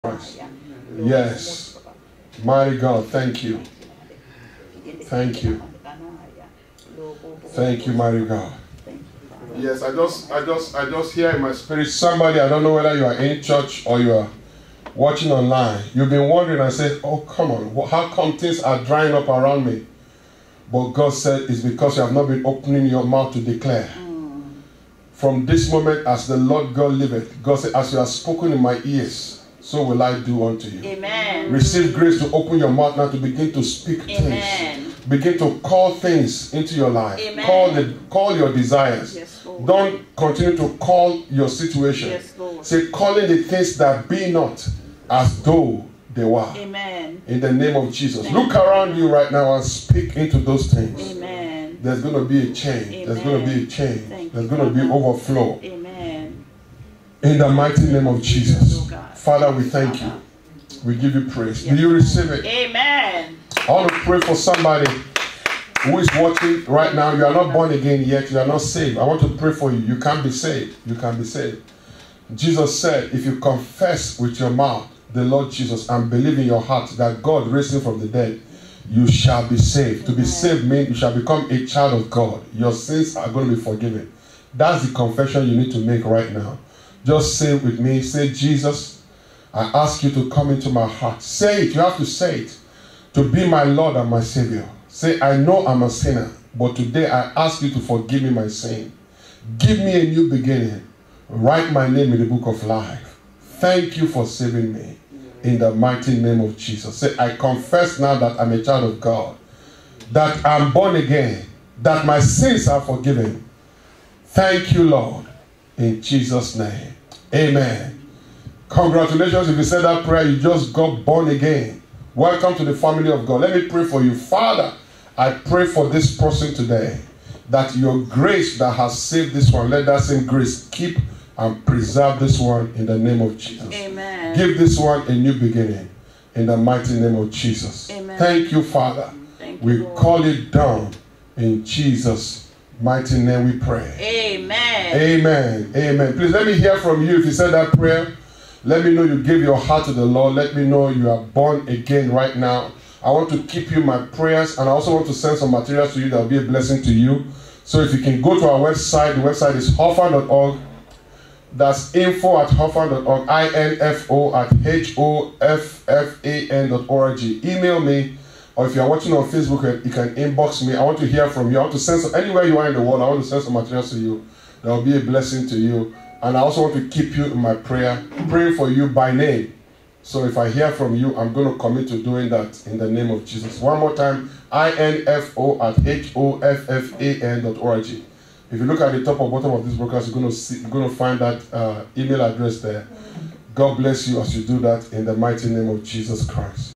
Christ. Yes. Mighty God, thank you. Thank you. Thank you, mighty God. Yes, I just hear in my spirit somebody, I don't know whether you are in church or you are watching online. You've been wondering and said, oh, come on, how come things are drying up around me? But God said it's because you have not been opening your mouth to declare. From this moment, as the Lord God liveth, God said, as you have spoken in my ears, so will I do unto you. Amen. Receive grace to open your mouth now to begin to speak things. Begin to call things into your life. Amen. Call your desires. Yes, Lord. Don't continue to call your situation. Yes, Lord. Say, calling the things that be not as though they were. Amen. In the name of Jesus. Look around you right now and speak into those things. Amen. There's going to be a change. Amen. There's going to be a change. There's going to be overflow. Amen. In the mighty name of Jesus. Father, we thank you. We give you praise. Yes. Do you receive it? Amen. I want to pray for somebody who is watching right now. You are not born again yet. You are not saved. I want to pray for you. You can be saved. You can be saved. Jesus said, if you confess with your mouth the Lord Jesus and believe in your heart that God raised him from the dead, you shall be saved. Amen. To be saved means you shall become a child of God. Your sins are going to be forgiven. That's the confession you need to make right now. Just say it with me. Say, Jesus, I ask you to come into my heart. Say it. You have to say it. To be my Lord and my Savior. Say, I know I'm a sinner, but today I ask you to forgive me my sin. Give me a new beginning. Write my name in the book of life. Thank you for saving me. In the mighty name of Jesus. Say, I confess now that I'm a child of God. That I'm born again. That my sins are forgiven. Thank you, Lord. In Jesus' name. Amen. Congratulations if you said that prayer. You just got born again. Welcome to the family of God. Let me pray for you. Father, I pray for this person today. That your grace that has saved this one, let that same grace keep and preserve this one in the name of Jesus. Amen. Give this one a new beginning in the mighty name of Jesus. Amen. Thank you, Father. Thank you, we Lord. Call it down in Jesus' mighty name we pray. Amen. Amen. Amen. Please let me hear from you if you said that prayer. Let me know you gave your heart to the Lord. Let me know you are born again right now. I want to keep you in my prayers, and I also want to send some materials to you that will be a blessing to you. So if you can go to our website, the website is hofan.org. That's info@hofan.org, info@hofan.org. Email me, or if you are watching on Facebook, you can inbox me. I want to hear from you. I want to send some, anywhere you are in the world, I want to send some materials to you that will be a blessing to you. And I also want to keep you in my prayer, praying for you by name. So if I hear from you, I'm going to commit to doing that in the name of Jesus. One more time, info@hofan.org. If you look at the top or bottom of this broadcast, you're going to find that email address there. God bless you as you do that in the mighty name of Jesus Christ.